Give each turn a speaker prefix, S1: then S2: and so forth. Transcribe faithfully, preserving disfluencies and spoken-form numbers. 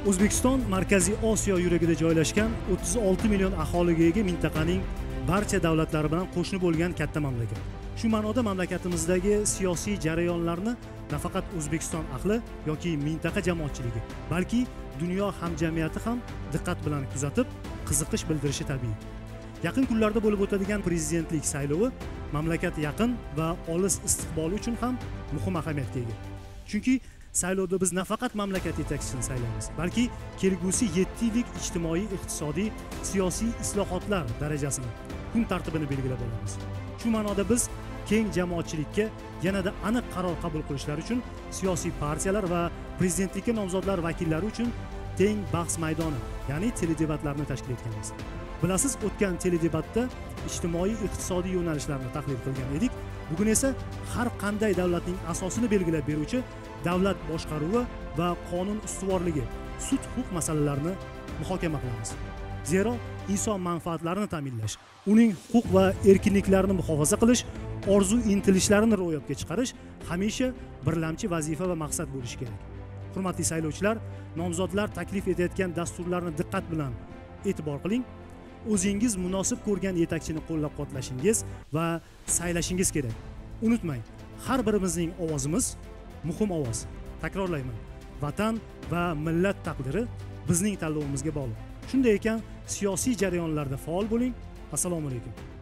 S1: O'zbekiston Markaziy Osiyo yuragida joylashgan o'ttiz olti million aholiga ega mintaqaning barcha davlatlari bilan qo'shni bo'lgan katta mamlakat. Shu ma'noda mamlakatimizdagi siyosiy jarayonlarni nafaqat O'zbekiston ahli yoki mintaqa jamoatchiligi, balki dunyo hamjamiyati ham diqqat bilan kuzatib, qiziqish bildirishi tabiiy. Yaqin kunlarda bo'lib o'tadigan prezidentlik saylovi mamlakat yaqin va olis istiqboli uchun ham muhim ahamiyatga ega. Chunki saylovda biz nafaqat mamlakat yetakchisini saylaymiz, balki kelgusi yetti yillik ijtimoiy, iqtisodiy, siyosiy islohotlar darajasini, kun tartibini belgilab olamiz. Shu ma'noda biz keng jamoatchilikka yanada aniq qaror qabul qilishlar uchun siyosiy partiyalar va prezidentlikka nomzodlar vakillari uchun teng bahs maydoni, ya'ni teledebatlarni tashkil etganmiz. Bilasiz, o'tgan teledebatda ijtimoiy, iqtisodiy yo'nalishlarni tahlil qilgan edik. Bugun esa har qanday davlatning asosini belgilab beruvchi davlat boshqaruvi va qonun ustuvorligi, sud huquq masalalarini muhokama qilamiz. Zero inson manfaatlarini ta'minlash, uning huquq va erkinliklarini muhofaza qilish, orzu intilishlarini ro'yobga chiqarish hamisha birlamchi vazifa va maqsad bo'lishi kerak. Hurmatli saylovchilar, nomzodlar taklif etayotgan dasturlarni diqqat bilan e'tibor qiling. O'zingiz munosib ko'rgan yetakchini qo'llab-quvvatlashingiz va saylashingiz kerak. Unutmang, har birimizning ovozimiz muhim ovoz. Takrorlayman, vatan va millat taqdiri bizning tanlovimizga bog'liq. Shunday ekan, siyosiy jarayonlarda faol bo'ling. Assalomu alaykum.